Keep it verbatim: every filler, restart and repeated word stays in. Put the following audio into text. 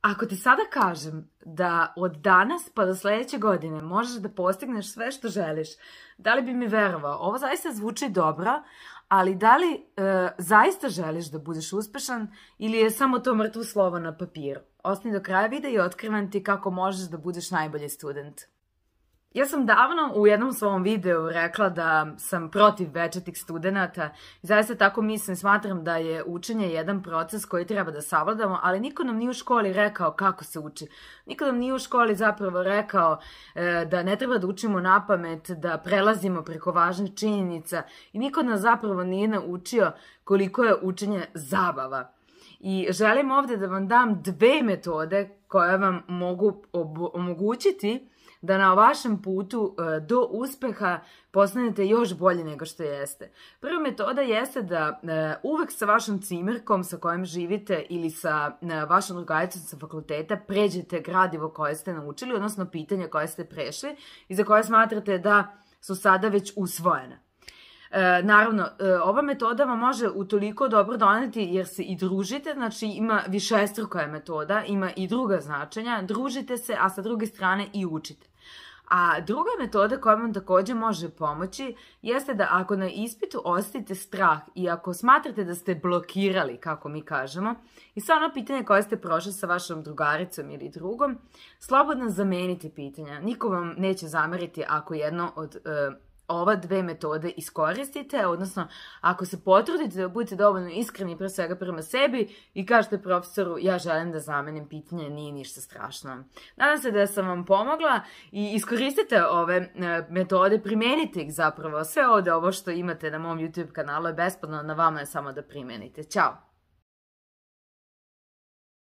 Ako ti sada kažem da od danas pa do sljedeće godine možeš da postigneš sve što želiš, da li bi mi verovao? Ovo zaista zvuči dobro, ali da li e, zaista želiš da budeš uspešan ili je samo to mrtvo slovo na papiru? Ostani do kraja videa i otkrivam ti kako možeš da budeš najbolji student. Ja sam davno u jednom svom videu rekla da sam protiv večitih studenata i zaista tako mislim, smatram da je učenje jedan proces koji treba da savladamo, ali niko nam nije u školi rekao kako se uči. Niko nam nije u školi zapravo rekao e, da ne treba da učimo napamet, da prelazimo preko važnih činjenica i niko nas zapravo nije naučio koliko je učenje zabava. I želim ovdje da vam dam dve metode koje vam mogu omogućiti da na vašem putu do uspeha postanete još bolji nego što jeste. Prva metoda jeste da uvek sa vašom cimerkom sa kojim živite ili sa vašom drugaricom sa fakulteta pređete gradivo koje ste naučili, odnosno pitanja koje ste prešli i za koje smatrate da su sada već usvojene. E, naravno, e, ova metoda vam može utoliko dobro doneti jer se i družite, znači ima višestruka je metoda, ima i druga značenja, družite se, a sa druge strane i učite. A druga metoda koja vam također može pomoći jeste da ako na ispitu osjetite strah i ako smatrate da ste blokirali, kako mi kažemo, i sva ono pitanje koje ste prošli sa vašom drugaricom ili drugom, slobodno zamenite pitanja. Niko vam neće zameriti ako jedno od e, ova dve metode iskoristite, odnosno ako se potrudite da budete dovoljno iskreni pre svega prema sebi i kažete profesoru ja želim da zamenim pitanje, nije ništa strašno. Nadam se da sam vam pomogla i iskoristite ove metode, primenite ih zapravo. Sve ovdje ovo što imate na mom YouTube kanalu je besplatno, na vama je samo da primenite. Ćao!